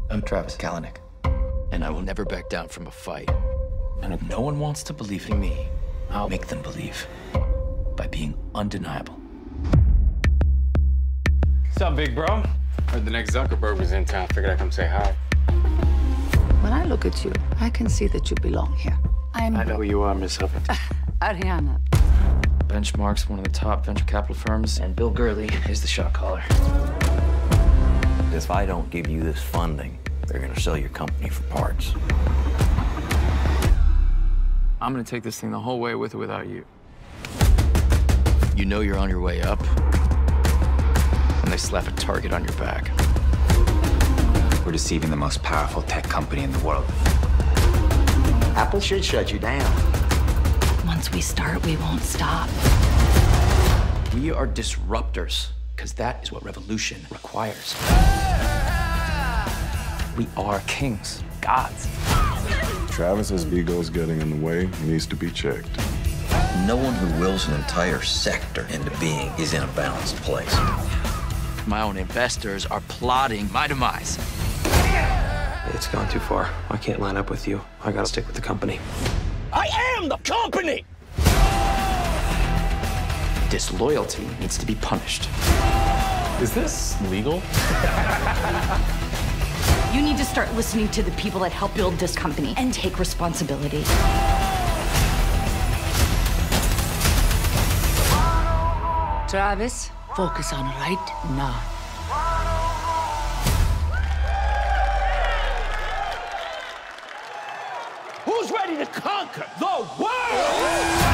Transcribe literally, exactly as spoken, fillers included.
I'm Travis Kalanick, and I will never back down from a fight. And if no one wants to believe in me, I'll make them believe by being undeniable. What's up, big bro? Heard the next Zuckerberg was in town. Figured I'd come say hi. When I look at you, I can see that you belong here. I'm... I know who you are, Miss Hubbard. Ariana. Benchmark's one of the top venture capital firms, and Bill Gurley is the shot caller. If I don't give you this funding, they're gonna sell your company for parts. I'm gonna take this thing the whole way with or without you. You know you're on your way up, and they slap a target on your back. We're deceiving the most powerful tech company in the world. Apple should shut you down. Once we start, we won't stop. We are disruptors, because that is what revolution requires. We are kings, gods. Travis's ego's getting in the way. He needs to be checked. No one who wills an entire sector into being is in a balanced place. My own investors are plotting my demise. It's gone too far. I can't line up with you. I gotta stick with the company. I am the company! Disloyalty needs to be punished. Is this legal? You need to start listening to the people that help build this company and take responsibility. Travis, focus on right now. Who's ready to conquer the world?